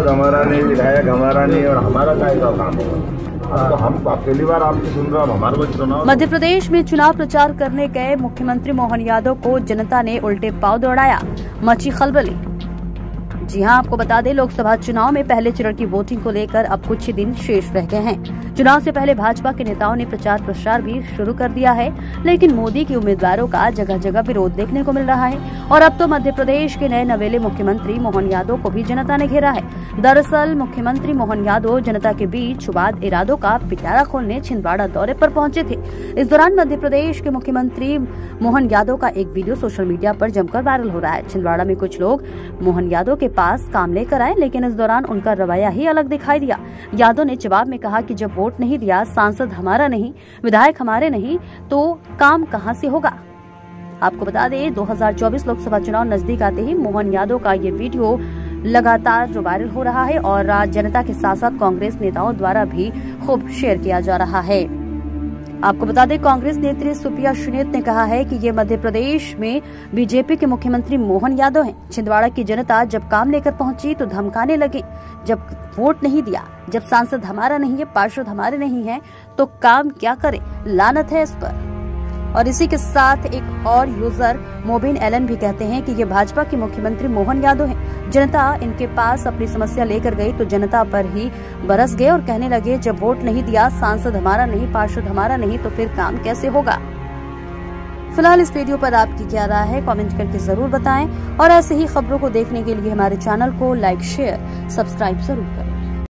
सांसद हमारा नहीं, विधायक हमारा नहीं, और हमारा क्या काम होगा? तो हम पहली बार आपकी सुन रहा हूँ, हमारे को चुनाव। मध्य प्रदेश में चुनाव प्रचार करने गए मुख्यमंत्री मोहन यादव को जनता ने उल्टे पांव दौड़ाया, मची खलबली। जी हां, आपको बता दें, लोकसभा चुनाव में पहले चरण की वोटिंग को लेकर अब कुछ ही दिन शेष रह गए हैं। चुनाव से पहले भाजपा के नेताओं ने प्रचार प्रसार भी शुरू कर दिया है, लेकिन मोदी के उम्मीदवारों का जगह जगह विरोध देखने को मिल रहा है। और अब तो मध्य प्रदेश के नए नवेले मुख्यमंत्री मोहन यादव को भी जनता ने घेरा है। दरअसल मुख्यमंत्री मोहन यादव जनता के बीच वाद इरादों का पिटारा खोलने छिंदवाड़ा दौरे पर पहुंचे थे। इस दौरान मध्य प्रदेश के मुख्यमंत्री मोहन यादव का एक वीडियो सोशल मीडिया पर जमकर वायरल हो रहा है। छिंदवाड़ा में कुछ लोग मोहन यादव के पास काम लेकर आए, लेकिन इस दौरान उनका रवैया ही अलग दिखाई दिया। यादव ने जवाब में कहा कि जब वोट नहीं दिया, सांसद हमारा नहीं, विधायक हमारे नहीं, तो काम कहां से होगा। आपको बता दें, 2024 लोकसभा चुनाव नजदीक आते ही मोहन यादव का ये वीडियो लगातार जो वायरल हो रहा है और जनता के साथ साथ कांग्रेस नेताओं द्वारा भी खूब शेयर किया जा रहा है। आपको बता दें, कांग्रेस नेत्री सुप्रिया सुनीत ने कहा है कि ये मध्य प्रदेश में बीजेपी के मुख्यमंत्री मोहन यादव हैं। छिंदवाड़ा की जनता जब काम लेकर पहुंची तो धमकाने लगे, जब वोट नहीं दिया, जब सांसद हमारा नहीं है, पार्षद हमारे नहीं है, तो काम क्या करे, लानत है इस पर। और इसी के साथ एक और यूजर मोबिन एलन भी कहते हैं कि ये भाजपा के मुख्यमंत्री मोहन यादव हैं। जनता इनके पास अपनी समस्या लेकर गई तो जनता पर ही बरस गए और कहने लगे, जब वोट नहीं दिया, सांसद हमारा नहीं, पार्षद हमारा नहीं, तो फिर काम कैसे होगा। फिलहाल इस वीडियो पर आपकी क्या राय है, कमेंट करके जरूर बताएं और ऐसे ही खबरों को देखने के लिए हमारे चैनल को लाइक, शेयर, सब्सक्राइब जरूर करें।